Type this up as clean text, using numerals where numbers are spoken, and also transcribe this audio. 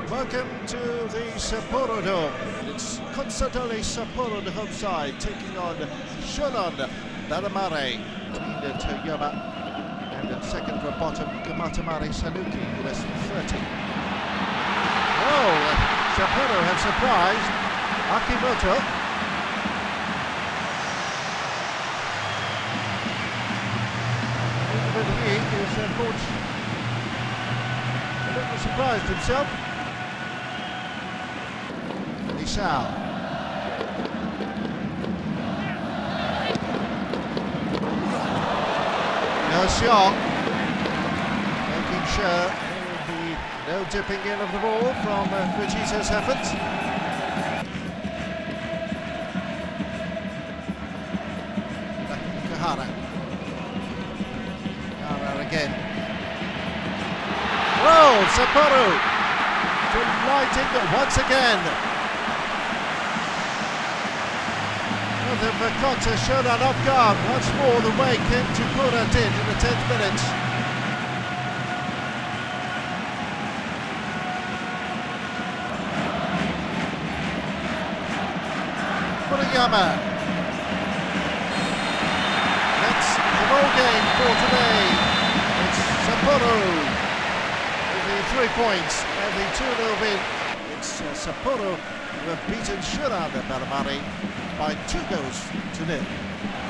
Welcome to the Sapporo Dome. It's Consadole Sapporo, the home side, taking on Shonan Bellmare. Between Toyama and at second from bottom, Kamatamare Sanuki, who has 30. Oh, Sapporo have surprised Akimoto. He is, of course, a little surprised himself. Nisao. No shot. Making sure there will be no dipping in of the ball from Fujita's efforts. Kahara. Kahara again. Oh, Sapporo delighting once again. The Makoto Shonan off guard once more the way Kento Kura did in the 10th minute. Furuyama. That's the ball game for today. It's Sapporo with the 3 points and the 2-0 win. It's Sapporo who have beaten Shonan Bellmare by 2 goals to 0.